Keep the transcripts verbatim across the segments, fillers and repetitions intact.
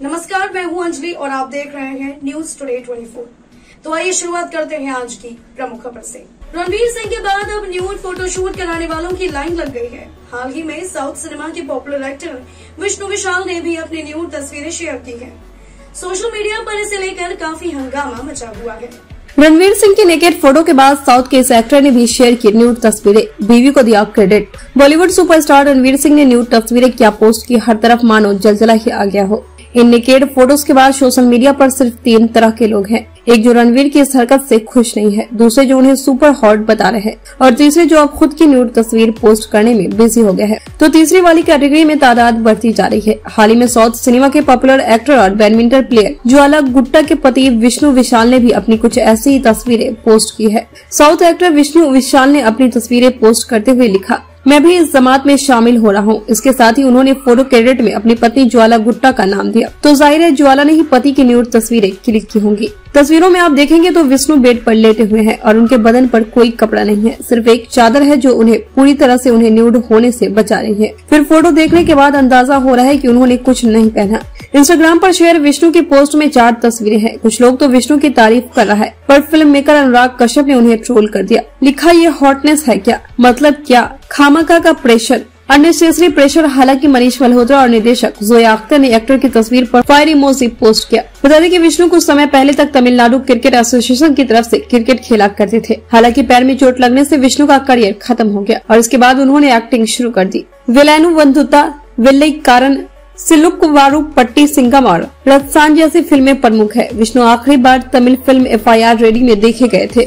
नमस्कार, मैं हूं अंजलि और आप देख रहे हैं न्यूज टुडे चौबीस। तो आइए शुरुआत करते हैं आज की प्रमुख खबर से। रणवीर सिंह के बाद अब न्यूड फोटोशूट कराने वालों की लाइन लग गई है। हाल ही में साउथ सिनेमा के पॉपुलर एक्टर विष्णु विशाल ने भी अपनी न्यूड तस्वीरें शेयर की हैं। सोशल मीडिया पर इसे लेकर काफी हंगामा मचा हुआ है। रणवीर सिंह की नेकेड फोटो के बाद साउथ के इस एक्टर ने भी शेयर की न्यूड तस्वीरें, बीवी को दिया क्रेडिट। बॉलीवुड सुपरस्टार रणवीर सिंह ने न्यूड तस्वीरें क्या पोस्ट की, हर तरफ मानो जलजला ही आ गया हो। इन नेकेड फोटोज के बाद सोशल मीडिया पर सिर्फ तीन तरह के लोग हैं। एक जो रणवीर की इस हरकत से खुश नहीं है, दूसरे जो उन्हें सुपर हॉट बता रहे हैं और तीसरे जो अब खुद की न्यूड तस्वीर पोस्ट करने में बिजी हो गए हैं। तो तीसरी वाली कैटेगरी में तादाद बढ़ती जा रही है। हाल ही में साउथ सिनेमा के पॉपुलर एक्टर और बैडमिंटन प्लेयर ज्वाला गुट्टा के पति विष्णु विशाल ने भी अपनी कुछ ऐसी ही तस्वीरें पोस्ट की है। साउथ एक्टर विष्णु विशाल ने अपनी तस्वीरें पोस्ट करते हुए लिखा, मैं भी इस जमात में शामिल हो रहा हूँ। इसके साथ ही उन्होंने फोटो क्रेडिट में अपनी पत्नी ज्वाला गुट्टा का नाम दिया। तो जाहिर है ज्वाला ने ही पति की न्यूड तस्वीरें क्लिक की होंगी। तस्वीरों में आप देखेंगे तो विष्णु बेड पर लेटे हुए हैं और उनके बदन पर कोई कपड़ा नहीं है, सिर्फ एक चादर है जो उन्हें पूरी तरह से उन्हें न्यूड होने से बचा रही है। फिर फोटो देखने के बाद अंदाजा हो रहा है कि उन्होंने कुछ नहीं पहना। इंस्टाग्राम पर शेयर विष्णु की पोस्ट में चार तस्वीरें हैं। कुछ लोग तो विष्णु की तारीफ कर रहा है, पर फिल्म मेकर अनुराग कश्यप ने उन्हें ट्रोल कर दिया। लिखा, ये हॉटनेस है क्या, मतलब क्या, खामखा का प्रेशर, अननेसेसरी प्रेशर। हालांकि मनीष मल्होत्रा और निर्देशक जोया अख्तर ने एक्टर की तस्वीर पर फायर इमोजी पोस्ट किया। बता दें कि विष्णु कुछ समय पहले तक तमिलनाडु क्रिकेट एसोसिएशन की तरफ से क्रिकेट खेला करते थे। हालांकि पैर में चोट लगने से विष्णु का करियर खत्म हो गया और इसके बाद उन्होंने एक्टिंग शुरू कर दी। वेलानु वंधुता, वेल्लैक्कारन, सिलुक्कुवारू पट्टी सिंगम और रत्सान जैसी फिल्में प्रमुख है। विष्णु आखिरी बार Tamil film F I R ready में देखे गए थे।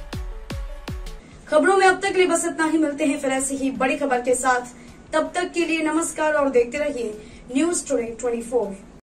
खबरों में अब तक के लिए बस इतना ही। मिलते हैं फिर ऐसी ही बड़ी खबर के साथ। तब तक के लिए नमस्कार और देखते रहिए न्यूज टुडे चौबीस।